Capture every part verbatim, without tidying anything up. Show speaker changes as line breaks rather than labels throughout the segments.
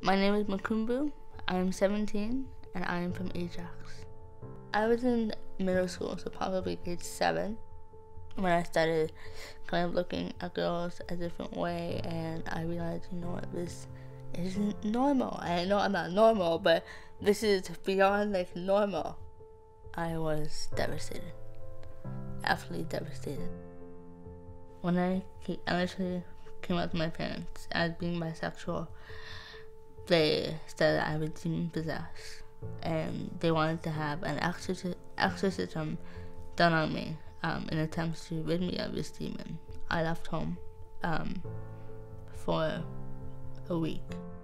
My name is Makumbu. I'm seventeen and I am from Ajax. I was in middle school, so probably grade seven, when I started kind of looking at girls a different way, and I realized, you know what, this isn't normal. I know I'm not normal, but this is beyond like normal. I was devastated. Absolutely devastated. When I initially came out to my parents as being bisexual, they said that I was demon possessed, and they wanted to have an exorci- exorcism done on me um, in attempts to rid me of this demon. I left home um, for a week.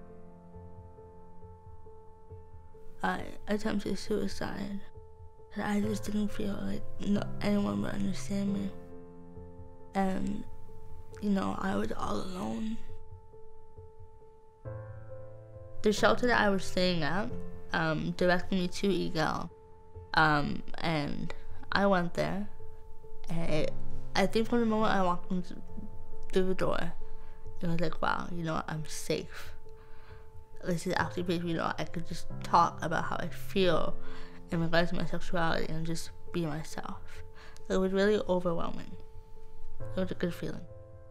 I attempted suicide, and I just didn't feel like no, anyone would understand me. And, you know, I was all alone. The shelter that I was staying at um, directed me to Egale, um, and I went there. And it, I think from the moment I walked into through the door, it was like, wow, you know what, I'm safe. This is actually a place, you know, I could just talk about how I feel in regards to my sexuality and just be myself. It was really overwhelming. It was a good feeling.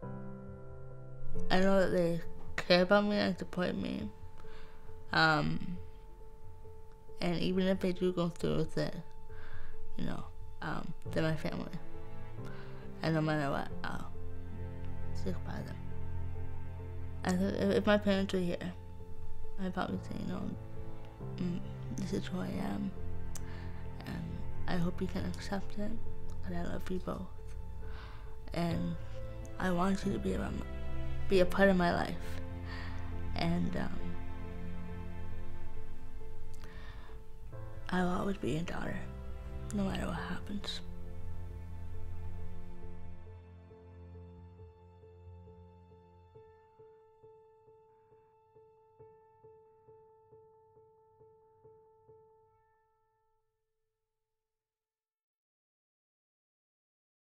I know that they care about me and support me. Um, and even if they do go through with it, you know, um, they're my family. And no matter what, I'll stick by them. I think if, if my parents were here, I'd probably say, you know, mm, this is who I am, and I hope you can accept it, and I love you both. And I want you to be around, be a part of my life. And, um, I will always be your daughter, no matter what happens.